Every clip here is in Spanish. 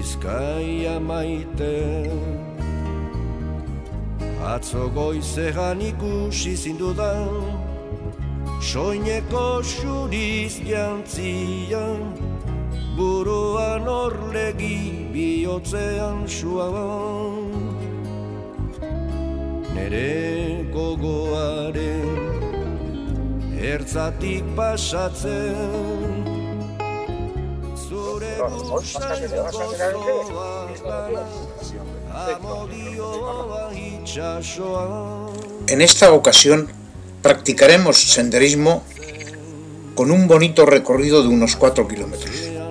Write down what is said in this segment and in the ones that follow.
Bizkaia maite atzo goizean ikusi zindudan soineko xuriz jantzian buruan orlegi bihotzean suaban nere gogoaren ertzatik pasatzen zure gozain gozoa amodioa itxasoan. En esta ocasión practicaremos senderismo con un bonito recorrido de unos 4 kilómetros.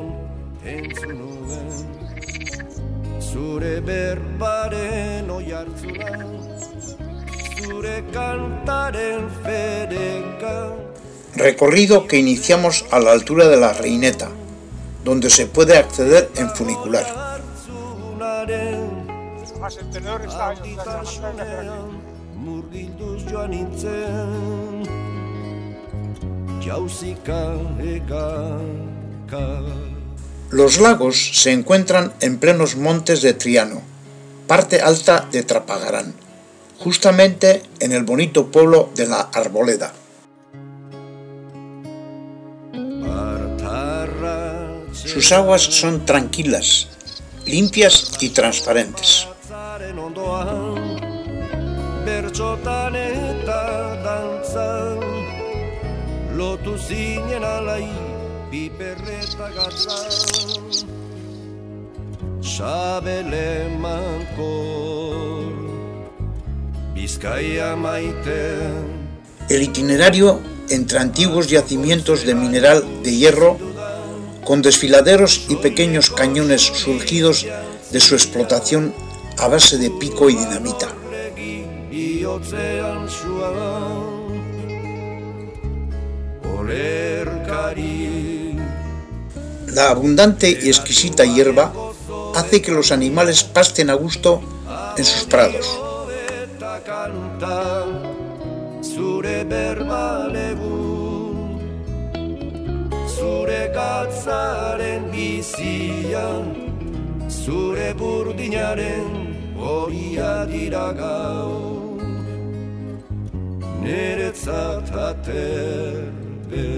Recorrido que iniciamos a la altura de la Reineta, donde se puede acceder en funicular. Los lagos se encuentran en plenos montes de Triano, parte alta de Trapagarán, justamente en el bonito pueblo de La Arboleda. Sus aguas son tranquilas, limpias y transparentes. El itinerario entre antiguos yacimientos de mineral de hierro con desfiladeros y pequeños cañones surgidos de su explotación a base de pico y dinamita. La abundante y exquisita hierba hace que los animales pasten a gusto en sus prados. Zure gatzaren bizian, zure burdinaren horia dira gau, niretzat aterbe.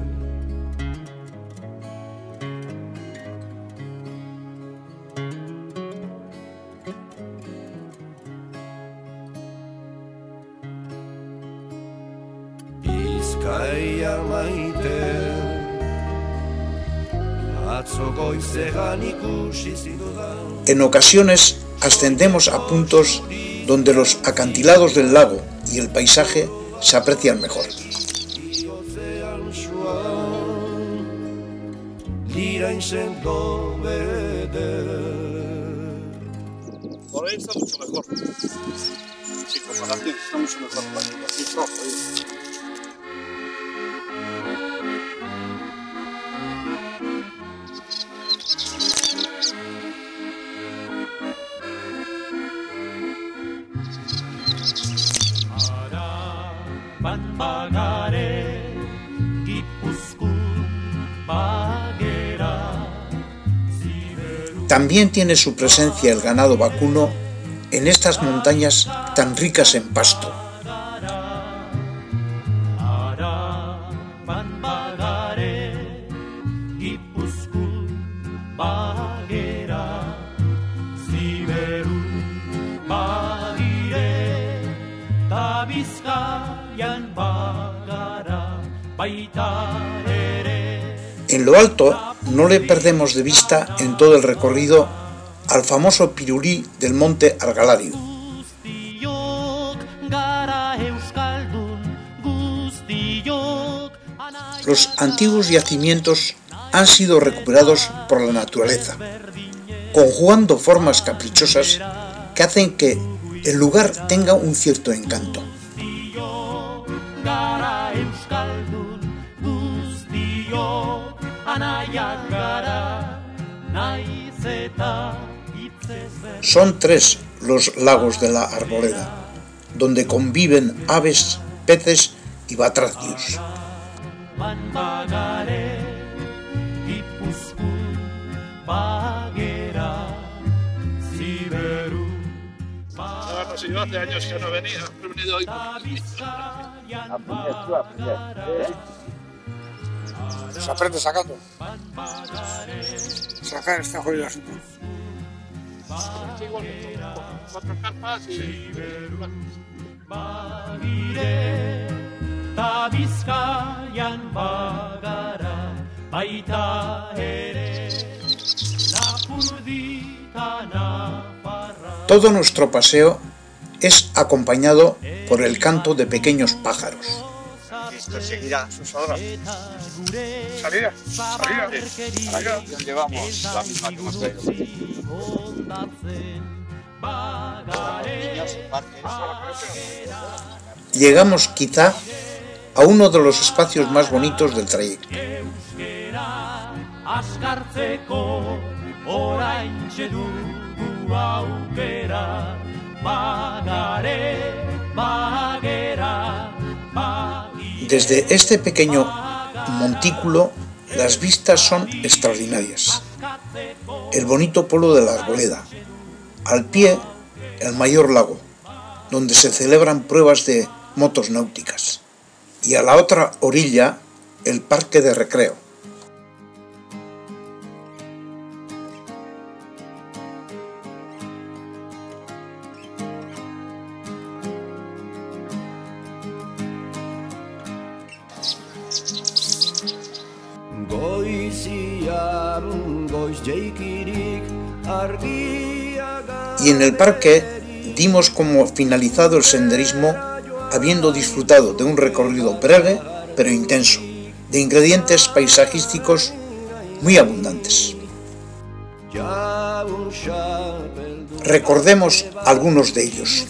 Bizkaia maite en ocasiones ascendemos a puntos donde los acantilados del lago y el paisaje se aprecian mejor. Por ahí está mucho mejor. Chicos, para aquí está mucho mejor. Así es rojo. También tiene su presencia el ganado vacuno en estas montañas tan ricas en pasto. En lo alto no le perdemos de vista en todo el recorrido al famoso pirulí del monte Argalario. Los antiguos yacimientos han sido recuperados por la naturaleza, conjugando formas caprichosas que hacen que el lugar tenga un cierto encanto. Son 3 los lagos de la Arboleda, donde conviven aves, peces y batracios. Gipuzkoa bagera si yo hace años que no venía, he venido hoy. Se aprende sacando. Sacar está jodido el asunto. Igual, 4 carpas y... Ta Bizkaian bagara baita ere Lapurdita Nafarra. Todo nuestro paseo es acompañado por el canto de pequeños pájaros. Esto seguirá sus horas. Salida, salida. Salida. ¿Dónde vamos? La misma que hemos traído. Llegamos quizá a uno de los espacios más bonitos del trayecto. Desde este pequeño montículo las vistas son extraordinarias. El bonito pueblo de la Arboleda, al pie el mayor lago, donde se celebran pruebas de motos náuticas, y a la otra orilla el parque de recreo. Y en el parque dimos como finalizado el senderismo, habiendo disfrutado de un recorrido breve pero intenso, de ingredientes paisajísticos muy abundantes. Recordemos algunos de ellos.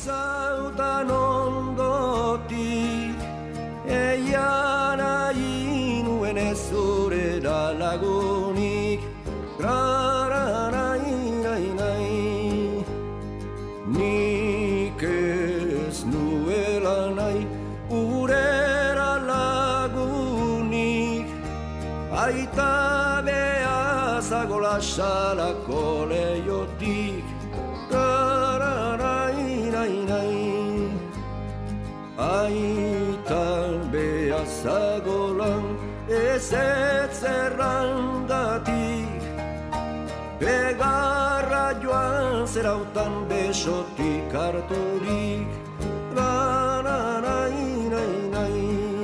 Aita bea zagola salako leiotik Tararainainai Aita bea zagolan ezetz errangatik Begarra joan zerautan besotik harturik Tararainainai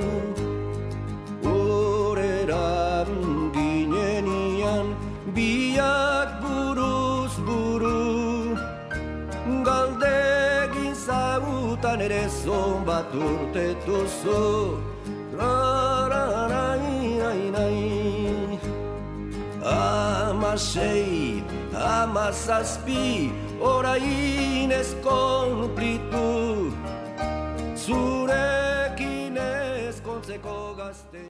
biak buruz buru Galdegin zagutan ere zonbat urte duzu Rararainainai Amasei, amazazpi, orain ez konplitu Zurekin ezkontzeko gazte